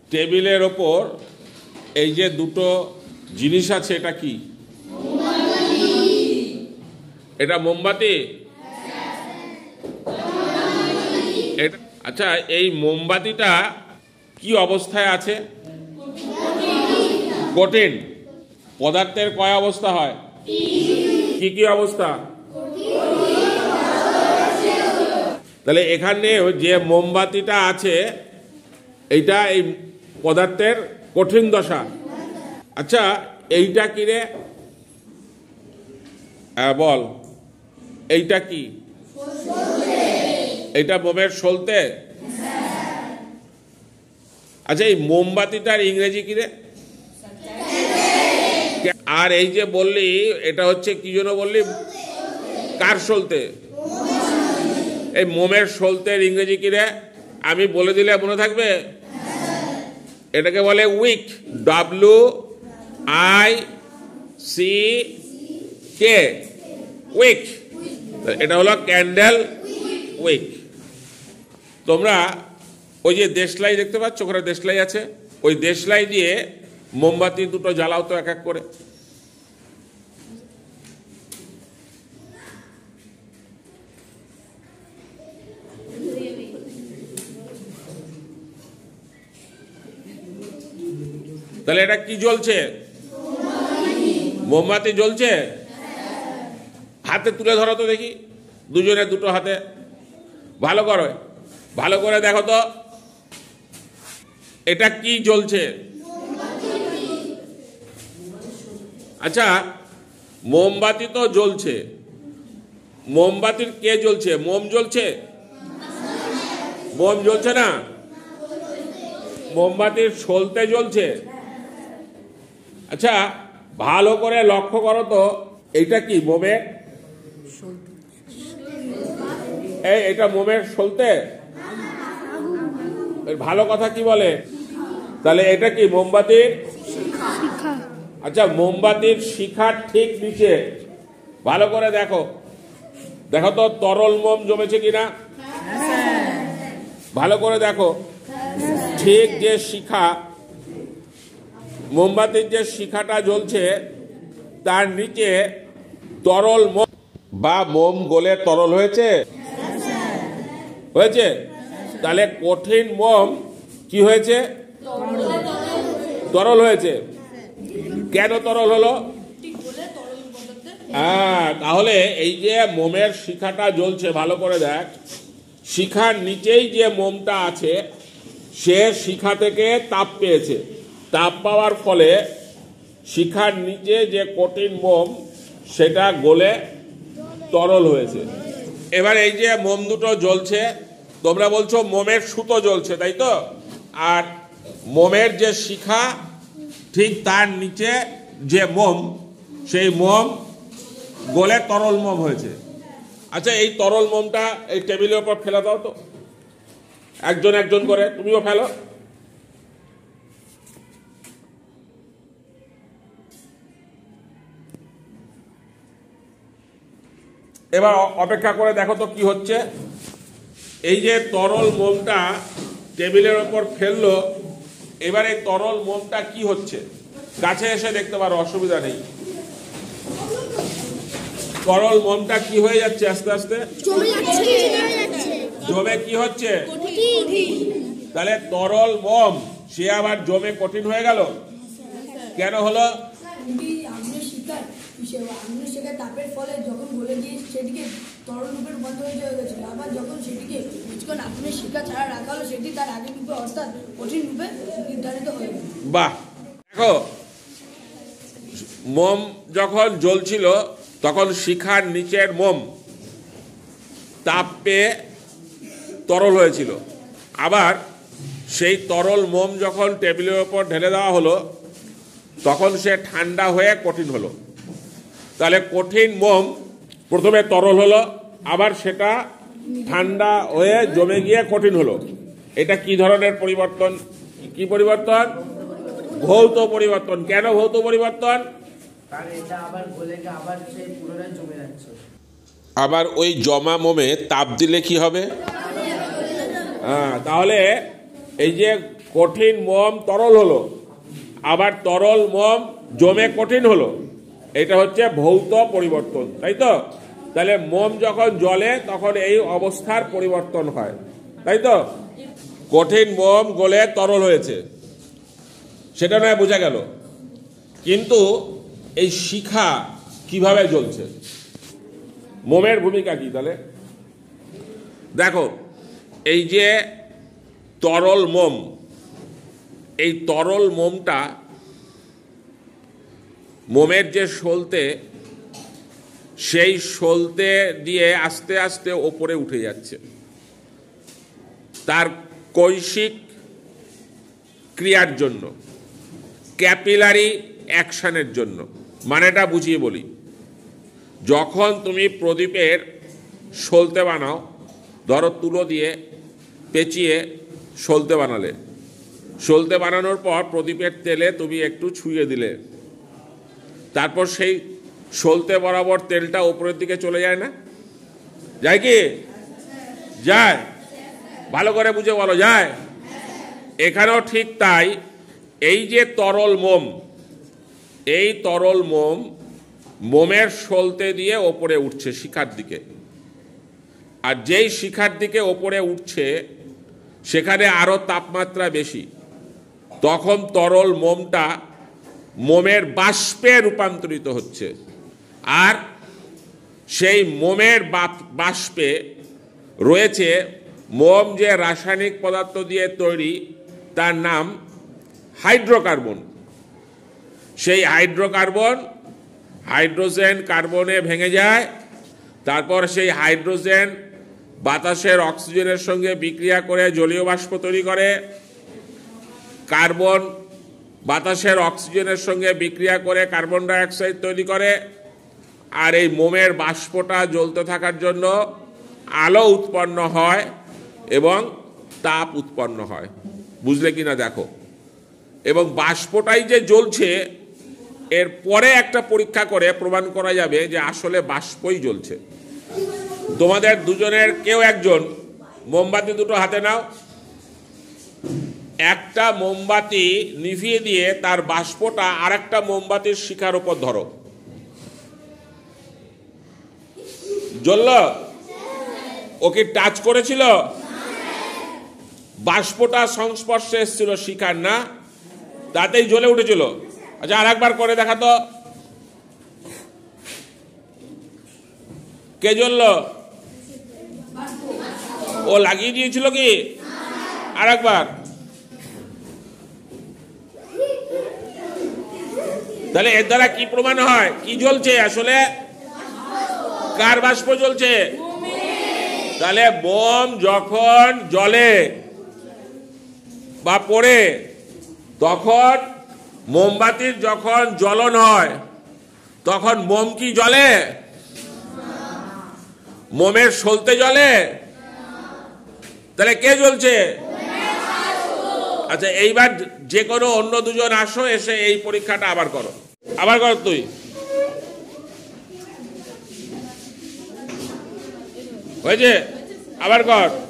টেবিলের ওপর এই যে দুটো জিনিস আছে, এটা কি? এটা মোমবাতি। আচ্ছা, এই মোমবাতিটা কি অবস্থায় আছে? কঠিন। পদার্থের কয় অবস্থা হয়? কি কি অবস্থা? তাহলে এখানে যে মোমবাতিটা আছে এইটা এই পদার্থের কঠিন দশা। আচ্ছা, এইটা কি রে? বল, এইটা কি? এইটা মোমের সলতে। আচ্ছা, এই মোমবাতিটার ইংরেজি কি রে? আর এই যে বললি এটা হচ্ছে কি জন্য বললি? কার সলতে? এই মোমের সলতের ইংরেজি কি রে? আমি বলে দিলে মনে থাকবে? এটাকে বলে উইক। WICK, week. এটা হলো ক্যান্ডেল উইক। তোমরা ওই যে দেশলাই দেখতে পাচ্ছ, ওখানে দেশলাই আছে, ওই দেশলাই দিয়ে মোমবাতি দুটো জ্বালাও তো এক এক করে। তাহলে এটা কি জ্বলছে? মোমবাতি জ্বলছে। হাতে তুলে ধরো তো দেখি, দুজনে দুটো হাতে। ভালো করে, ভালো করে দেখো তো এটা কি জ্বলছে। আচ্ছা, মোমবাতি তো জ্বলছে, মোমবাতির কে জ্বলছে? মোম জ্বলছে? মোম জ্বলছে না, মোমবাতির সলতে জ্বলছে। আচ্ছা, ভালো করে লক্ষ্য করো তো, এইটা কি? মোমের, এটা মোমের সলতে। ভালো কথা কি বলে? তাহলে এটা কি? মোমবাতির। আচ্ছা, মোমবাতির শিখার ঠিক নিচে ভালো করে দেখো, দেখো তো তরল মোম জমেছে কিনা। ভালো করে দেখো, ঠিক যে শিখা, মোমবাতির যে শিখাটা জ্বলছে তার নিচে তরল মোম বা মোম গলে তরল হয়েছে। হয়েছে? তাহলে কঠিন মোম কি হয়েছে? তরল হয়েছে। কেন তরল হলো? তাহলে এই যে মোমের শিখাটা জ্বলছে, ভালো করে দেখ, শিখার নিচেই যে মোমটা আছে সে শিখা থেকে তাপ পেয়েছে। তাপ পাওয়ার ফলে শিখার নিচে যে কঠিন মোম সেটা গলে তরল হয়েছে। এবার এই যে মোম দুটো জ্বলছে, তোমরা বলছো মোমের সুতো জ্বলছে, তাই তো? আর মোমের যে শিখা, ঠিক তার নিচে যে মোম, সেই মোম গলে তরল মোম হয়েছে। আচ্ছা, এই তরল মোমটা এই টেবিলের উপর ফেলে দাও তো, একজন একজন করে। তুমিও ফেলো। এবার অপেক্ষা করে দেখো তো কি হচ্ছে। এই যে তরল মোমটা টেবিলের ওপর ফেললো, এবার এই তরল মোমটা কি হচ্ছে? কাছে এসে দেখতে পারো, অসুবিধা নেই। তরল মোমটা কি হয়ে যাচ্ছে? আস্তে আস্তে জমে কি হচ্ছে? তাহলে তরল মোম সে আবার জমে কঠিন হয়ে গেল। কেন হলো? তাপের ফলে যখন গলে গিয়ে সেটিকে তরল রূপে রূপান্তর হয়ে গেছিল, আবার যখন সেটিকে কিছুক্ষণ আগুনের শিখা ছাড়া রাখা হলো, সেটি তার আগের রূপে অর্থাৎ কঠিন রূপে নির্ধারিত হয়ে গেল। বাহ, দেখো, মোম যখন জ্বলছিল তখন শিখার নিচের মোম তাপ পেয়ে তরল হয়েছিল। আবার সেই তরল মোম যখন টেবিলের ওপর ঢেলে দেওয়া হলো তখন সে ঠান্ডা হয়ে কঠিন হলো। তাহলে কঠিন মোম প্রথমে তরল হলো, আবার সেটা ঠান্ডা হয়ে জমে গিয়ে কঠিন হলো। এটা কি ধরনের পরিবর্তন? কি পরিবর্তন? ভৌত পরিবর্তন। কেন ভৌত পরিবর্তন? আবার ওই জমা মোমে তাপ দিলে কি হবে? তাহলে এই যে কঠিন মোম তরল হলো, আবার তরল মোম জমে কঠিন হলো, এটা হচ্ছে ভৌত পরিবর্তন, তাই তো? তাহলে মোম যখন জ্বলে তখন এই অবস্থার পরিবর্তন হয়, তাই তো? কঠিন মোম গলে তরল হয়েছে, সেটা নয় বোঝা গেল। কিন্তু এই শিখা কিভাবে জ্বলছে, মোমের ভূমিকা কি? তাহলে দেখো, এই যে তরল মোম, এই তরল মোমটা মোমের যে সলতে, সেই সলতে দিয়ে আস্তে আস্তে ওপরে উঠে যাচ্ছে তার কৈশিক ক্রিয়ার জন্য, ক্যাপিলারি অ্যাকশনের জন্য। মানেটা বুঝিয়ে বলি, যখন তুমি প্রদীপের সলতে বানাও, ধরো তুলো দিয়ে পেঁচিয়ে সলতে বানালে, সলতে বানানোর পর প্রদীপের তেলে তুমি একটু ছুঁয়ে দিলে, তারপর সেই সলতে বরাবর তেলটা উপরের দিকে চলে যায় না? যায় কি? যায়? ভালো করে বুঝে বলো, যায়? এখানেও ঠিক তাই। এই যে তরল মোম, এই তরল মোম মোমের সলতে দিয়ে ওপরে উঠছে শিখার দিকে, আর যেই শিখার দিকে ওপরে উঠছে সেখানে আরো তাপমাত্রা বেশি, তখন তরল মোমটা মোমের বাষ্পে রূপান্তরিত হচ্ছে, আর সেই মোমের বাষ্পে রয়েছে মোম যে রাসায়নিক পদার্থ দিয়ে তৈরি, তার নাম হাইড্রোকার্বন। সেই হাইড্রোকার্বন হাইড্রোজেন কার্বনে ভেঙে যায়, তারপর সেই হাইড্রোজেন বাতাসের অক্সিজেনের সঙ্গে বিক্রিয়া করে জলীয় বাষ্প তৈরি করে, কার্বন বাতাসের অক্সিজেনের সঙ্গে বিক্রিয়া করে কার্বন ডাই অক্সাইড তৈরি করে, আর এই মোমের বাষ্পটা জ্বলতে থাকার জন্য আলো উৎপন্ন হয় এবং তাপ উৎপন্ন হয়। বুঝলে কিনা দেখো। এবং বাষ্পটাই যে জ্বলছে, এর পরে একটা পরীক্ষা করে প্রমাণ করা যাবে যে আসলে বাষ্পই জ্বলছে। তোমাদের দুজনের কেউ একজন মোমবাতি দুটো হাতে নাও, একটা মোমবাতি নিভিয়ে দিয়ে তার বাষ্পটা আর একটা মোমবাতির শিখার উপর ধরো, জ্বলল? ও কি টাচ করেছিল? বাষ্পটা সংস্পর্শে এসেছিল শিখার, না? তাতেই জ্বলে উঠেছিল। আচ্ছা, আর একবার করে দেখা তো, কে জ্বলল? ও লাগিয়ে দিয়েছিল কি? আর একবার। তাহলে এর দ্বারা কি প্রমাণ হয়? কি জ্বলছে আসলে? কার বাষ্প জ্বলছে? তাহলে মোম যখন জ্বলে বা পড়ে, তখন মোমবাতির যখন জ্বলন হয় তখন মোম কি জ্বলে? মোমের সলতে জ্বলে? তাহলে কে জ্বলছে? আচ্ছা, এইবার যে কোনো অন্য দুজন আসো, এসে এই পরীক্ষাটা আবার করো। আবার কর, তুই হয়েছে? আবার কর।